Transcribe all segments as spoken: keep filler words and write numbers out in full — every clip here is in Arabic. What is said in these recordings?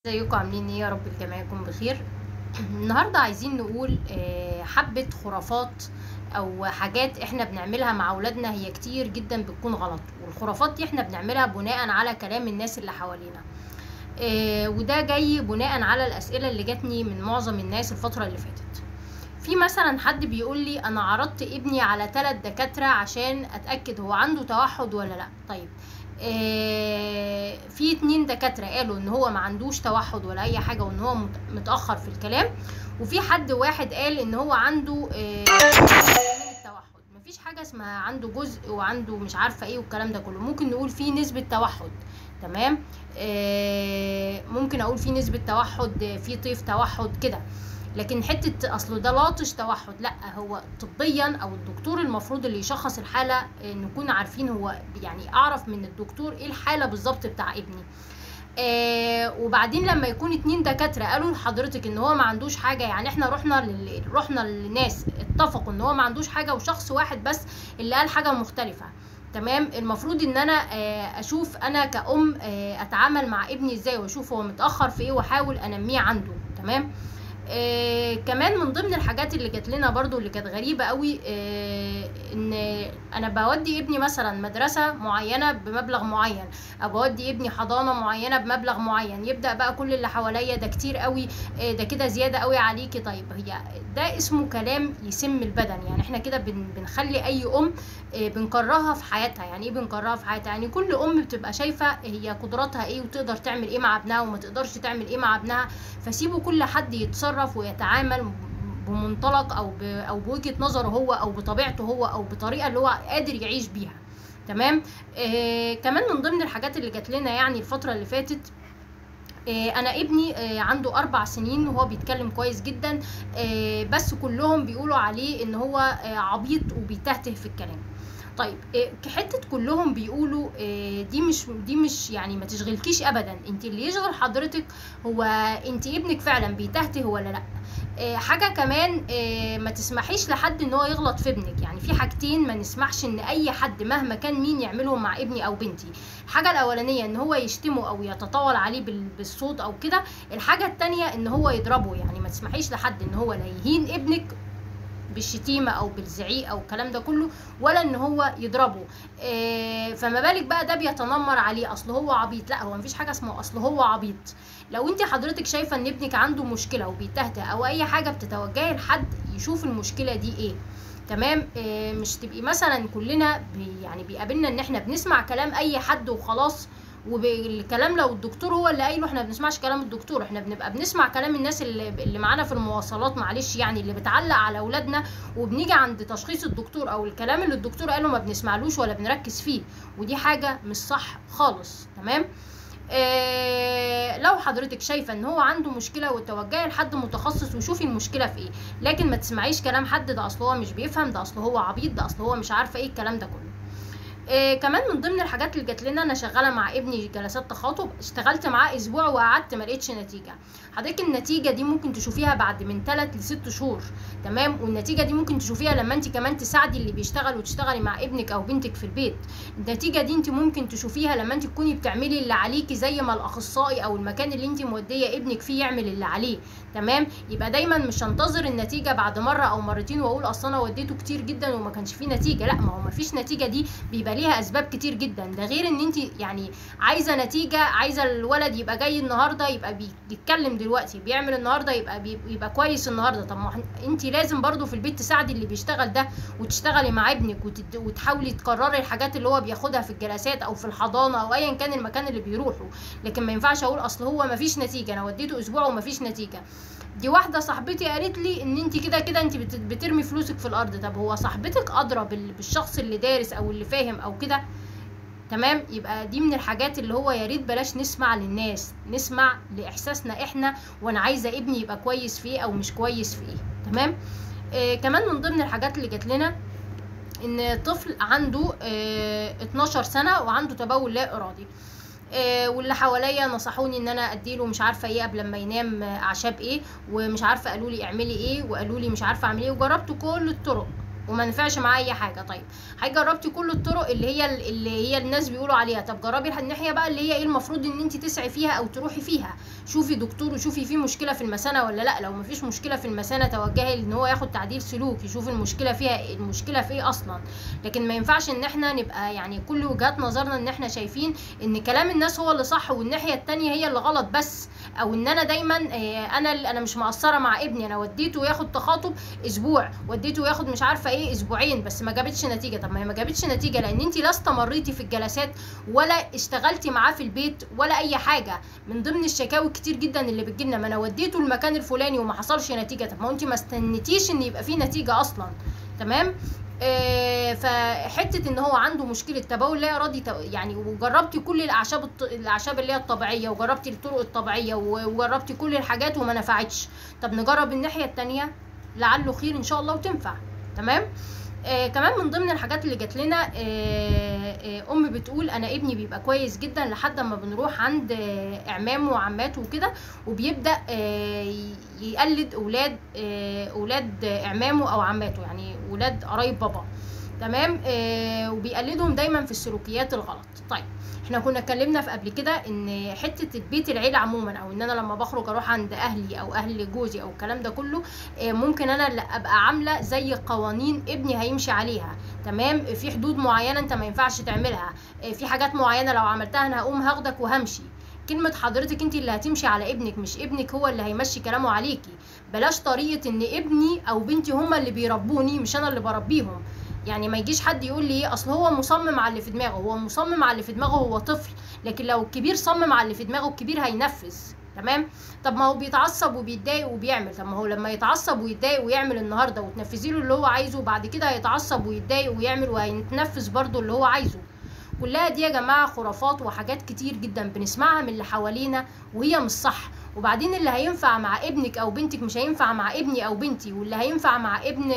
ازيكم عاملين ايه؟ يا رب الجميع يكون بخير. النهارده عايزين نقول آه، حبة خرافات او حاجات احنا بنعملها مع اولادنا، هي كتير جدا بتكون غلط، والخرافات دي احنا بنعملها بناء على كلام الناس اللي حوالينا. آه، وده جاي بناء على الاسئلة اللي جاتني من معظم الناس الفترة اللي فاتت. في مثلا حد بيقول لي انا عرضت ابني على ثلاث دكاترة عشان اتأكد هو عنده توحد ولا لا. طيب آه، في اتنين دكاترة قالوا ان هو ما عندوش توحد ولا اي حاجة، وان هو مت- متأخر في الكلام. وفي حد واحد قال ان هو عنده آه، من التوحد. مفيش حاجة اسمها عنده جزء وعنده مش عارفة ايه والكلام ده كله. ممكن نقول فيه نسبة توحد، تمام. آه، ممكن اقول فيه نسبة توحد، آه، في طيف توحد كده. لكن حته اصله ده لاطش توحد، لا، هو طبيا او الدكتور المفروض اللي يشخص الحاله، آه، نكون عارفين هو يعني اعرف من الدكتور ايه الحاله بالظبط بتاع ابني. آه وبعدين لما يكون اتنين دكاتره قالوا لحضرتك ان هو ما عندوش حاجه، يعني احنا رحنا لل... رحنا للناس اتفقوا ان هو ما عندوش حاجه، وشخص واحد بس اللي قال حاجه مختلفه. تمام. المفروض ان انا آه اشوف انا كأم آه اتعامل مع ابني ازاي، واشوف هو متاخر في ايه، واحاول انميه عنده. تمام. آه كمان من ضمن الحاجات اللي جات لنا برضو اللي كانت غريبة قوي، آه ان انا بودي ابني مثلا مدرسة معينة بمبلغ معين، او بودي ابني حضانة معينة بمبلغ معين، يبدأ بقى كل اللي حواليا ده كتير قوي، آه ده كده زيادة قوي عليكي. طيب هي ده اسمه كلام يسم البدن. يعني احنا كده بن بنخلي اي ام آه بنكرهها في حياتها. يعني ايه بنكرهها في حياتها؟ يعني كل ام بتبقى شايفة هي قدراتها ايه، وتقدر تعمل ايه مع ابنها وما تقدرش تعمل ايه مع ابنها. فسيبوا كل حد يتصرف ويتعامل بمنطلق او ب... او بوجهة نظره هو، او بطبيعته هو، او بطريقه اللي هو قادر يعيش بيها. تمام. آه كمان من ضمن الحاجات اللي جات لنا يعني الفتره اللي فاتت، آه انا ابني آه عنده اربع سنين وهو بيتكلم كويس جدا، آه بس كلهم بيقولوا عليه ان هو آه عبيط وبيتهته في الكلام. طيب إيه، حته كلهم بيقولوا إيه، دي مش دي مش يعني ما تشغلكيش ابدا. انت اللي يشغل حضرتك هو انت ابنك فعلا بيتهته ولا لا. إيه، حاجه كمان، إيه، ما تسمحيش لحد ان هو يغلط في ابنك. يعني في حاجتين ما نسمحش ان اي حد مهما كان مين يعملهم مع ابني او بنتي. الحاجه الاولانيه ان هو يشتمه او يتطاول عليه بال- بالصوت او كده. الحاجه التانية ان هو يضربه. يعني ما تسمحيش لحد ان هو لا يهين ابنك بالشتيمه او بالزعيق او الكلام ده كله، ولا ان هو يضربه. إيه، فما بالك بقى ده بيتنمر عليه اصل هو عبيط. لا، هو مفيش حاجه اسمها اصل هو عبيط. لو انت حضرتك شايفه ان ابنك عنده مشكله وبيتهته او اي حاجه، بتتوجهي لحد يشوف المشكله دي ايه. تمام. إيه، مش تبقي مثلا كلنا بي يعني بيقابلنا ان احنا بنسمع كلام اي حد وخلاص. وبالكلام لو الدكتور هو اللي قايله، احنا بنسمعش كلام الدكتور، احنا بنبقى بنسمع كلام الناس اللي, اللي معانا في المواصلات، معلش يعني، اللي بتعلق على اولادنا. وبنيجي عند تشخيص الدكتور او الكلام اللي الدكتور قاله ما بنسمعلوش ولا بنركز فيه، ودي حاجة مش صح خالص. تمام. إيه، لو حضرتك شايفه ان هو عنده مشكله وتوجهي لحد متخصص وشوفي المشكله في ايه، لكن ما تسمعيش كلام حد ده اصل هو مش بيفهم، ده اصل هو عبيط، ده اصل هو مش عارفه ايه الكلام ده كله. إيه كمان من ضمن الحاجات اللي جات لنا، انا شغاله مع ابني جلسات تخاطب، اشتغلت معاه اسبوع وقعدت ما لقيتش نتيجه. حضرتك النتيجه دي ممكن تشوفيها بعد من ثلاث لست شهور. تمام. والنتيجه دي ممكن تشوفيها لما انت كمان تساعدي اللي بيشتغل وتشتغلي مع ابنك او بنتك في البيت. النتيجه دي انت ممكن تشوفيها لما انت تكوني بتعملي اللي عليكي، زي ما الاخصائي او المكان اللي انت موديه ابنك فيه يعمل اللي عليه. تمام. يبقى دايما مش هنتظر النتيجه بعد مره او مرتين واقول اصل انا وديته كتير جدا وما كانش فيه نتيجه. لا، ما هو ما فيش نتيجه، دي بيبقى ليها اسباب كتير جدا. ده غير ان انت يعني عايزه نتيجه، عايزه الولد يبقى جاي النهارده يبقى بيتكلم دلوقتي، بيعمل النهارده يبقى يبقى كويس النهارده. طب ما انت لازم برضو في البيت تساعدي اللي بيشتغل ده، وتشتغلي مع ابنك، وتد... وتحاولي تكرري الحاجات اللي هو بياخدها في الجلسات او في الحضانه او ايا كان المكان اللي بيروحه. لكن ما ينفعش اقول اصل هو ما فيش نتيجه، انا وديته اسبوع وما فيش نتيجه. دي واحده صاحبتي قالت لي ان انت كده كده انت بترمي فلوسك في الارض. طب هو صاحبتك ادرى بالشخص اللي دارس او اللي فاهم او كده؟ تمام. يبقى دي من الحاجات اللي هو يا ريت بلاش نسمع للناس، نسمع لاحساسنا احنا، وانا عايزه ابني يبقى كويس في ايه او مش كويس في ايه. تمام. آه كمان من ضمن الحاجات اللي جات لنا ان طفل عنده آه اتناشر سنه وعنده تبول لا ارادي. آه واللي حواليا نصحوني ان انا اديله مش عارفه ايه قبل ما ينام، آه، اعشاب ايه، ومش عارفه قالوا لي اعملي ايه، وقالوا لي مش عارفه اعمل ايه، وجربت كل الطرق. وما نفعش معاه اي حاجه. طيب هاي جربتي كل الطرق اللي هي اللي هي الناس بيقولوا عليها، طب جربي الناحيه بقى اللي هي ايه المفروض ان انت تسعي فيها او تروحي فيها. شوفي دكتور وشوفي في مشكله في المثانه ولا لا. لو مفيش مشكله في المثانه توجهي ان هو ياخد تعديل سلوك، يشوف المشكله فيها المشكله في ايه اصلا. لكن ما ينفعش ان احنا نبقى يعني كل وجهات نظرنا ان احنا شايفين ان كلام الناس هو اللي صح والناحيه التانية هي اللي غلط بس. او ان انا دايما انا انا مش مقصره مع ابني، انا وديته ياخد تخاطب اسبوع، وديته ياخد مش عارفه ايه اسبوعين بس ما جابتش نتيجه. طب ما هي ما جابتش نتيجه لان انت لا استمريتي في الجلسات ولا اشتغلتي معاه في البيت ولا اي حاجه. من ضمن الشكاوي كتير جدا اللي بتجيلنا، ما انا وديته المكان الفلاني وما حصلش نتيجه. طب ما انت ما استنيتيش ان يبقى فيه نتيجه اصلا. تمام. آه فحته ان هو عنده مشكله تبول لا ارادي، يعني وجربتي كل الاعشاب الاعشاب اللي هي الطبيعيه، وجربتي الطرق الطبيعيه، وجربتي كل الحاجات وما نفعتش. طب نجرب الناحيه التانية لعله خير ان شاء الله وتنفع. تمام. آه كمان من ضمن الحاجات اللي جات لنا آه آه ام بتقول انا ابني بيبقى كويس جدا لحد ما بنروح عند آه اعمامه وعماته وكده، وبيبدا آه يقلد اولاد آه اولاد اعمامه او عماته، يعني اولاد قرايب بابا. تمام. آه وبيقلدهم دايما في السلوكيات الغلط. طيب احنا كنا اتكلمنا في قبل كده ان حته بيت العيله عموما، او ان انا لما بخرج اروح عند اهلي او اهل جوزي او الكلام ده كله، آه ممكن انا اللي ابقى عامله زي قوانين ابني هيمشي عليها. تمام. في حدود معينه انت ما ينفعش تعملها، آه في حاجات معينه لو عملتها انا هقوم هاخدك وهمشي. كلمه حضرتك انت اللي هتمشي على ابنك، مش ابنك هو اللي هيمشي كلامه عليكي. بلاش طريقه ان ابني او بنتي هما اللي بيربوني مش انا اللي بربيهم. يعني ما يجيش حد يقول لي ايه اصل هو مصمم على اللي في دماغه. هو مصمم على اللي في دماغه، هو طفل. لكن لو الكبير صمم على اللي في دماغه الكبير هينفذ. تمام. طب ما هو بيتعصب وبيتضايق وبيعمل، طب ما هو لما يتعصب ويتضايق ويعمل النهارده وتنفذي له اللي هو عايزه، وبعد كده هيتعصب ويتضايق ويعمل وهيتنفذ برضه اللي هو عايزه. كلها دي يا جماعه خرافات وحاجات كتير جدا بنسمعها من اللي حوالينا وهي مش صح. وبعدين اللي هينفع مع ابنك او بنتك مش هينفع مع ابني او بنتي، واللي هينفع مع ابن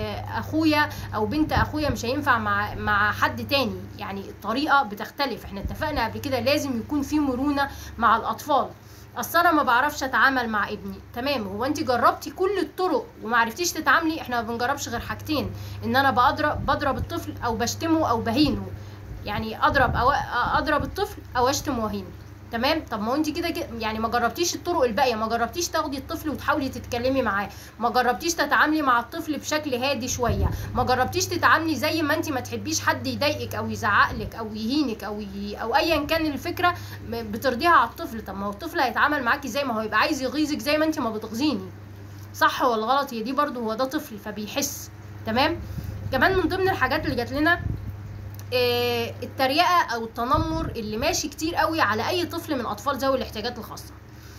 اخويا او بنت اخويا مش هينفع مع مع حد تاني. يعني الطريقه بتختلف. احنا اتفقنا قبل كده لازم يكون في مرونه مع الاطفال. اصل انا ما بعرفش اتعامل مع ابني. تمام. هو انت جربتي كل الطرق وما عرفتيش تتعاملي؟ احنا ما بنجربش غير حاجتين، ان انا بضرب بضرب الطفل او بشتمه او بهينه. يعني اضرب او اضرب الطفل او اشتم واهينه. تمام. طب ما انت كده كده يعني ما جربتيش الطرق الباقيه، ما جربتيش تاخدي الطفل وتحاولي تتكلمي معاه، ما جربتيش تتعاملي مع الطفل بشكل هادي شويه، ما جربتيش تتعاملي زي ما انت ما تحبيش حد يضايقك او يزعقلك او يهينك او ي... او ايا كان الفكره بترضيها على الطفل. طب ما هو الطفل هيتعامل معاكي زي ما هو يبقى عايز يغيظك زي ما انت ما بتغيظيني. صح ولا غلط؟ هي دي برده هو ده طفل فبيحس. تمام. كمان من ضمن الحاجات اللي جات لنا آه التريقه او التنمر اللي ماشي كتير قوي على اي طفل من اطفال ذوي الاحتياجات الخاصه.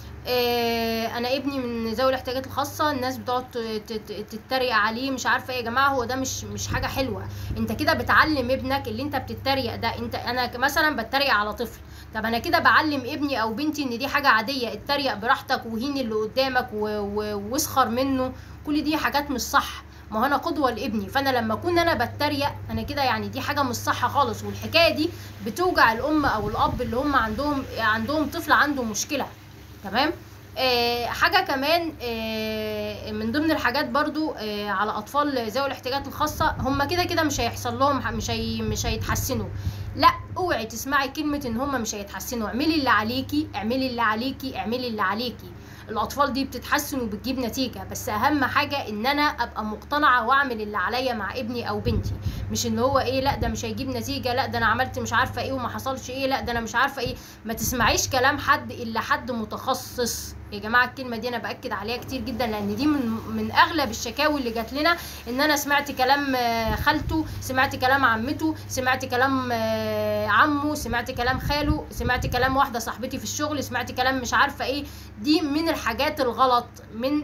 آه انا ابني من ذوي الاحتياجات الخاصه، الناس بتقعد تتريق عليه مش عارفه ايه. يا جماعه هو ده مش مش حاجه حلوه. انت كده بتعلم ابنك اللي انت بتتريق ده. انت انا مثلا بتريق على طفل، طب انا كده بعلم ابني او بنتي ان دي حاجه عاديه، اتريق براحتك وهين اللي قدامك واسخر منه. كل دي حاجات مش صح. ما هو انا قدوه لابني، فانا لما اكون انا بتريق انا كده يعني دي حاجه مش صح خالص. والحكايه دي بتوجع الام او الاب اللي هم عندهم عندهم طفل عنده مشكله. تمام. آه حاجه كمان آه من ضمن الحاجات برضو آه على اطفال ذوي الاحتياجات الخاصه، هم كده كده مش هيحصل لهم مش هي مش هيتحسنوا. لا اوعي تسمعي كلمه ان هم مش هيتحسنوا. اعملي اللي عليكي اعملي اللي عليكي اعملي اللي عليكي. الاطفال دي بتتحسن وبتجيب نتيجه، بس اهم حاجه ان انا ابقى مقتنعه واعمل اللي عليا مع ابني او بنتي. مش ان هو ايه لا ده مش هيجيب نتيجه، لا ده انا عملت مش عارفه ايه وما حصلش ايه، لا ده انا مش عارفه ايه. ما تسمعيش كلام حد الا حد متخصص. يا جماعه الكلمه دي انا باكد عليها كتير جدا، لان دي من من اغلب الشكاوي اللي جات لنا، ان انا سمعت كلام خالته، سمعت كلام عمته، سمعت كلام عمه، سمعت كلام خاله، سمعت كلام واحده صاحبتي في الشغل، سمعت كلام مش عارفه ايه. دي من الحاجات الغلط، من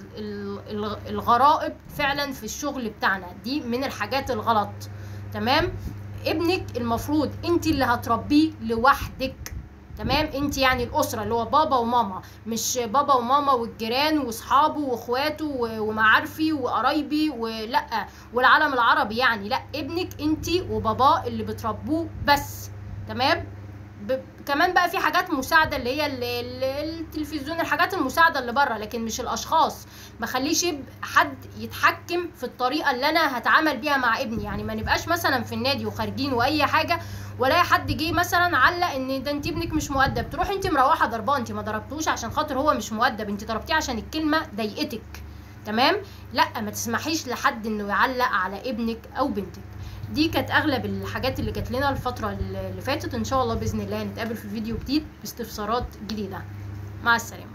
الغرائب فعلا في الشغل بتاعنا. دي من الحاجات الغلط. تمام. ابنك المفروض انت اللي هتربيه لوحدك. تمام. انت يعني الاسره اللي هو بابا وماما، مش بابا وماما والجيران واصحابه واخواته ومعارفي وقرايبي ولا والعالم العربي. يعني لا، ابنك انت وباباه اللي بتربوه بس. تمام. ب... كمان بقى في حاجات مساعده اللي هي ال... ال... التلفزيون، الحاجات المساعده اللي بره، لكن مش الاشخاص. ما خليش يبقى حد يتحكم في الطريقه اللي انا هتعامل بيها مع ابني. يعني ما نبقاش مثلا في النادي وخارجين واي حاجه ولا حد جه مثلا علق ان ده انت ابنك مش مؤدب، تروح انت مروحه ضرباه. انت ما ضربتوش عشان خاطر هو مش مؤدب، انت ضربتيه عشان الكلمه ضايقتك. تمام؟ لا، ما تسمحيش لحد انه يعلق على ابنك او بنتك. دي كانت اغلب الحاجات اللي جات لنا الفتره اللي فاتت. ان شاء الله باذن الله نتقابل في فيديو جديد باستفسارات جديده. مع السلامه.